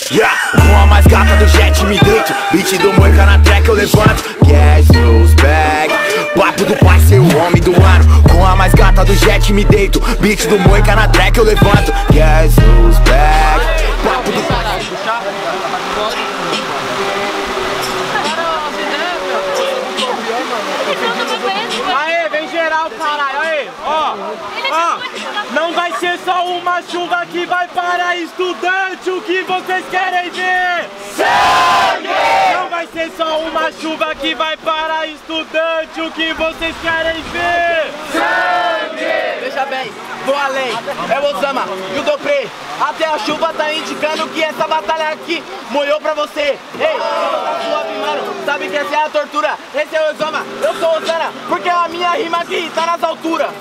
Com a mais gata do jet me deito, beat do Moica na track eu levanto. Gas goes back, papo do pai ser o homem do ano. Com a mais gata do jet me deito, beat do Moica na track eu levanto. Gas goes back, papo do pai. Aê, vem geral, caralho, aê, ó, não vai ser só uma chuva que vai para estudante, o que vocês querem ver? Sangue! Não vai ser só uma chuva que vai para estudante, o que vocês querem ver? Sangue! Veja bem, vou além, é o Osama e o Dopré. Até a chuva tá indicando que essa batalha aqui molhou pra você. Ei, tá suave, mano, sabe que essa é a tortura. Esse é o Osama, eu sou o Osana, porque a minha rima aqui tá nas alturas.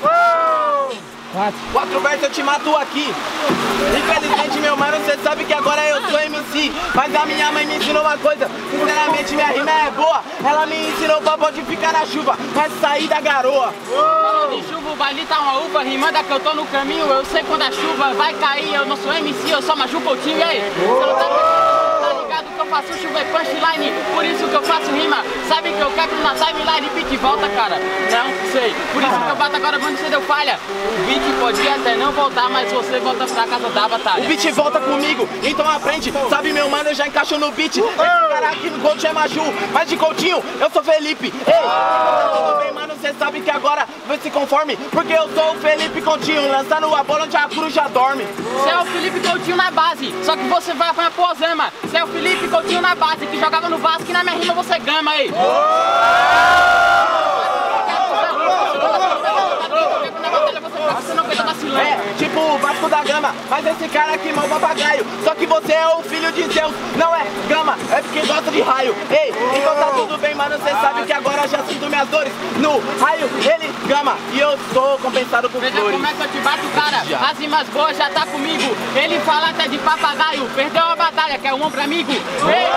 4 versos eu te mato aqui. Infelizmente, meu mano, cê sabe que agora eu sou MC. Mas a minha mãe me ensinou uma coisa. Sinceramente, minha rima é boa. Ela me ensinou pra pode ficar na chuva, mas sair da garoa. De chuva, o baile tá uma uva. Rimanda que eu tô no caminho. Eu sei quando a chuva vai cair. Eu não sou MC, eu sou Maju Coutinho. E aí? Você não tá ligado que eu faço chuva e punchline? Por isso que eu faço rima. Sabe que eu quebro na timeline. Beat volta, cara. Não sei. Por isso que eu bato agora quando você deu falha. O beat pode até não voltar, mas você volta pra casa da batalha. O beat volta comigo, então aprende. Sabe, meu mano, eu já encaixo no beat. Esse cara aqui no coach é Maju, mas de Coutinho eu sou Felipe. Ei, tudo bem, mano, cê sabe que agora você se conforme, porque eu sou o Felipe Coutinho, lançando a bola onde a cruz já dorme. Você é o Felipe Coutinho na base, só que você vai apanhar pro Osama. Você é o Felipe Coutinho na base, que jogava no Vasco e na minha rima você gama aí. Você não aguenta vacilando. É, tipo o Vasco da Gama, mas esse cara aqui mal papagaio. Só que você é o filho de Zeus, não é Gama, é porque gosta de raio. Ei, então tá tudo bem, mano, cê sabe que agora já sinto minhas dores. No raio, ele Gama, e eu sou compensado por Veja flores. como é que eu te bato, cara, as rimas boas já tá comigo. Ele fala até de papagaio, perdeu a batalha, quer um ombro amigo. Ei!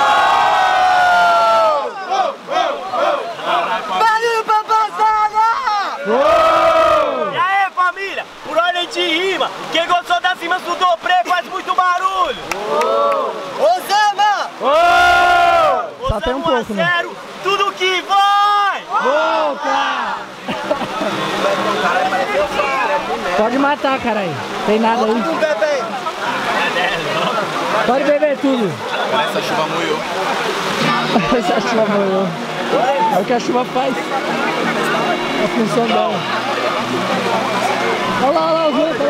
Valeu pra batalha! E aí, família, por ordem de rima, quem gostou das rimas do Dopré faz muito barulho! Osama! Só tem um pouco, né? 1 a 0, tudo que vai! Volta! Pode matar, caralho. Tem nada aí. Pode beber tudo. Essa chuva molhou. Essa chuva molhou. É o que a chuva faz. A função dela. Olha lá, o vento,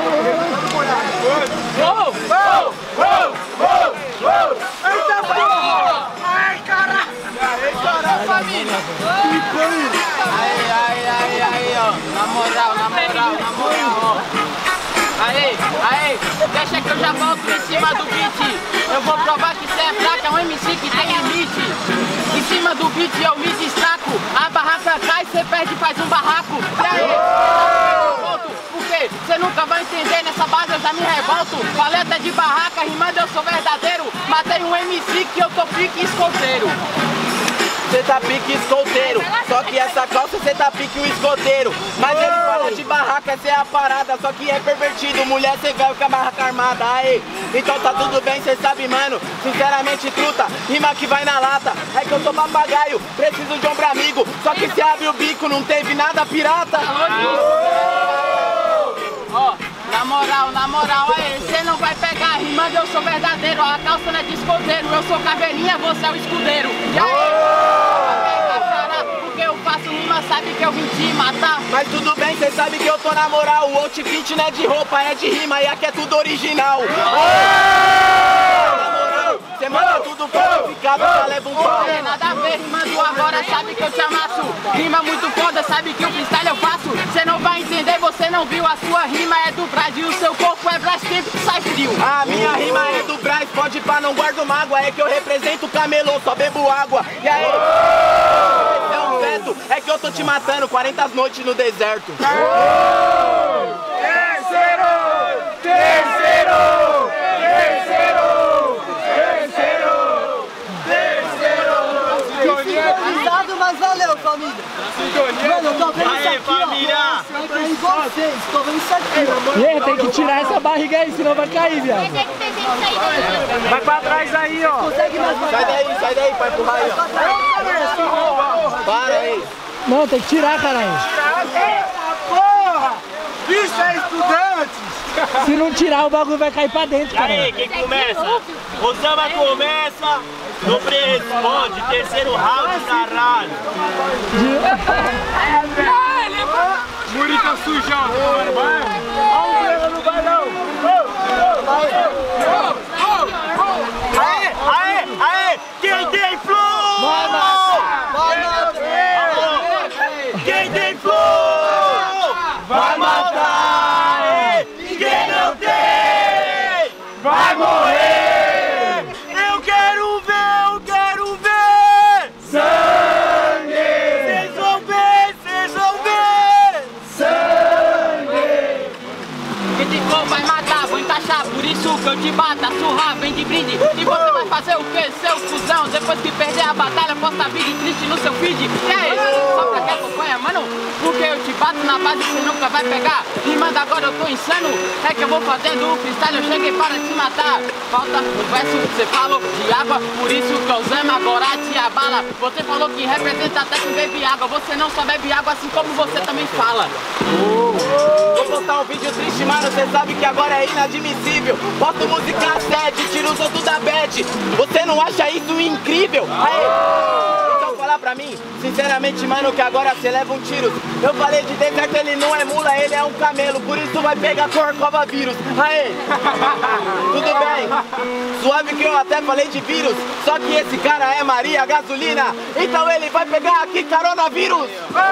Eita porra! Ai, caralho! Aí, família! Aí, ó. Na moral, ó. Aí, deixa que eu já volto em cima do beat. Eu vou provar que cê é fraco, é um MC que tem limite. Em cima do beat eu me destaco. A barraca cai, cê perde, faz um barraco. E aí, volto, porque cê nunca vai entender, nessa base eu já me revolto. Falei até de barraca, rimando eu sou verdadeiro. Matei um MC que eu tô pique escoteiro. Cê tá pique escoteiro, só que essa calça cê tá pique o escoteiro. Mas ele fala de barraca, essa é a parada, só que é pervertido. Mulher cê velho com a barraca armada, aí. Então tá tudo bem, cê sabe, mano. Sinceramente, truta, rima que vai na lata. É que eu sou papagaio, preciso de ombro amigo. Só que se abre o bico, não teve nada pirata. Ó, na moral, aí, cê não vai pegar a rima, eu sou verdadeiro. A calça não é de escudeiro, eu sou caveirinha, você é o escudeiro. E aí, cara, porque eu faço rima, sabe que eu vim te matar. Mas tudo bem, cê sabe que eu tô na moral. O outfit não é de roupa, é de rima, e aqui é tudo original. Na moral, cê manda tudo falsificado, já leva um pau. Tem nada a ver, rimando agora, sabe que eu te amasso. Rima muito foda, sabe que o freestyle eu faço. Cê não vai entender, você não viu. A sua rima é do Brasil, o seu corpo é Brastemp, sai frio. A minha rima é do Brás, pode ir pra não guardo mágoa. É que eu represento o camelô, só bebo água. E aí, esse é um veto, é que eu tô te matando 40 noites no deserto. Pesado, mas valeu, família. Mano, eu tô vendo isso aqui, família. ó. Vai cair igual vocês. Tô vendo isso aqui. E aí, tem que tirar essa barriga aí, senão vai cair, viado. Tem que ter gente sair daí. Vai pra trás aí, ó. Consegue mais Sai daí, pra empurrar aí, ó. Para aí. Não, tem que tirar, caralho. Porra! Isso é estudante! Se não tirar, o bagulho vai cair pra dentro, E aí, caralho. quem começa? Osama começa, Dobre responde, terceiro round, caralho. Muri tá sujão, mano, vai. Não vai não. Aê, quem tem flow? Quem tem flow? Vai matar. Quem não tem? Vai morrer. Eu quero ver. Sangue. Vocês vão ver. Sangue. Quem tem flow vai matar, vou encaixar, por isso que eu te bato, surrar, vem de brinde. E você vai fazer o que, seu cuzão? Depois que perder a batalha, posta vídeo triste no seu feed. E aí, só pra que acompanha, mano? Porque eu te bato na base, você nunca vai pegar. E manda agora, eu tô insano. É que eu vou fazendo o freestyle, eu cheguei para te matar. Falta o verso que você falou de água, por isso que eu zamo agora te abala. Você falou que representa até que bebe água. Você não só bebe água, assim como você também fala. Vou postar um vídeo triste, mano, cê sabe que agora é inadmissível. Boto música sede, tiro os outros da bad. Você não acha isso incrível? Aí, então fala pra mim, sinceramente, mano, que agora cê leva um tiro. Eu falei de deserto, ele não é mula, ele é um camelo. Por isso vai pegar corcova vírus. Aê, tudo bem? Suave que eu até falei de vírus. Só que esse cara é Maria Gasolina. Então ele vai pegar aqui coronavírus.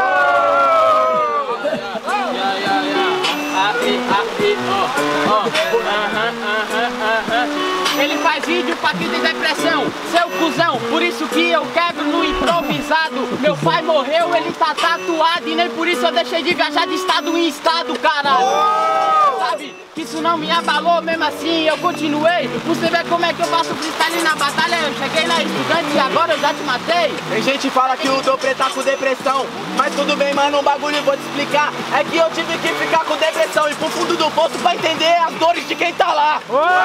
Ele faz vídeo pra quem tem depressão, seu cuzão, por isso que eu quebro no improvisado. Meu pai morreu, ele tá tatuado, e nem por isso eu deixei de viajar de estado em estado, caralho. Sabe que isso não me abalou, mesmo assim eu continuei. Você vê como é que eu faço freestyle na batalha. Eu cheguei na estudante e agora eu já te matei. Tem gente que fala que o Dobre tá com depressão, mas tudo bem, mano, um bagulho eu vou te explicar. É que eu tive que ficar com depressão e pro fundo do poço pra entender as dores de quem tá lá.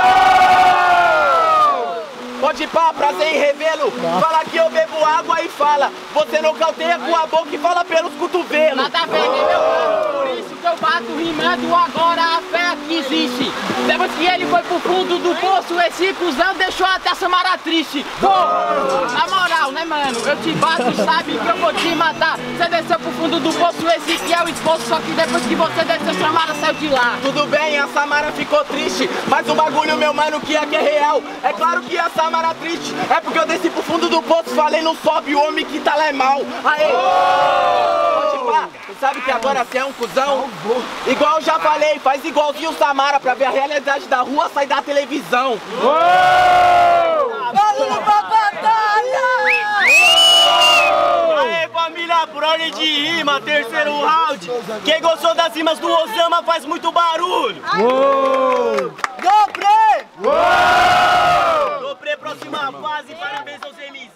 Pode ir pra prazer em revelo. Fala que eu bebo água e fala. Você nocauteia com a boca e fala pelos cotovelos. Nada a ver, né, meu mano? Por isso que eu bato rimando agora a fé que existe. Depois que ele foi pro fundo do poço, esse cuzão deixou até a Samara triste. Pô, na moral, né, mano? Eu te bato e sabe que eu vou te matar. Você desceu pro fundo do poço, esse que é o esposo. Só que depois que você desceu, Samara saiu de lá. Tudo bem, a Samara ficou triste, mas o bagulho, meu mano, que aqui é real. É claro que a Samara triste, é porque eu desci pro fundo do poço, falei não sobe, o homem que tá lá é mal. Aê! Pode pá, você sabe que agora você é um cuzão? Igual eu já falei, faz igualzinho o Samara pra ver a realidade da rua sair da televisão. Vamos pra batalha! Aê, família, por ordem de rima, terceiro round. Quem gostou das rimas do Osama faz muito barulho. Dobre! Dobre, próxima fase, parabéns aos MZ.